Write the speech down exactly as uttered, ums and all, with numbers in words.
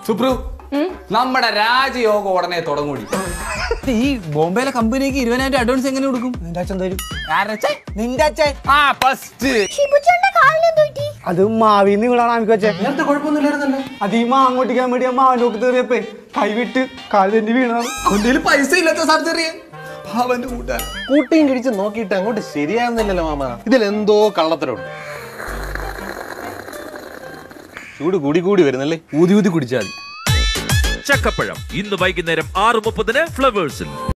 സുപ്രു നമ്മുടെ രാജയോഗം ഉടനെ തുടങ്ങൂടി. ഈ ബോംബെയിലെ കമ്പനിക്ക് ഇരുപതിനായിരം അഡ്വാൻസ് എങ്ങനെ കൊടുക്കും? നിന്റെ അച്ഛൻ തരും. നിന്റെ അച്ഛൻ അത് മാവിന്ന് വീണാണ് നമുക്ക് വെച്ചേ. നേരത്തെ കുഴപ്പമൊന്നുമില്ലായിരുന്നല്ലോ. അത് ഈ മാങ്ങോട്ടിക്കാൻ വേണ്ടി മാവിനോക്ക് തീറിയപ്പേ കൈവിട്ട് കാല് തന്നെ വീണതാണ്. അവന്റെ പൈസ ഇല്ലാത്ത സർജറി അവന്റെ കൂട്ടാൻ കൂട്ടിയും കിടിച്ച് നോക്കിയിട്ട് അങ്ങോട്ട് ശരിയാകുന്നില്ലല്ലോ മാമ. ഇതിലെന്തോ കള്ളത്തരമുണ്ട്. ചൂട് കൂടി കൂടി വരുന്നല്ലേ. ഊതി ഊതി കുടിച്ചാൽ ചക്കപ്പഴം ഇന്ന് വൈകുന്നേരം ആറ് മുപ്പതിന് ഫ്ലവേഴ്സിൽ.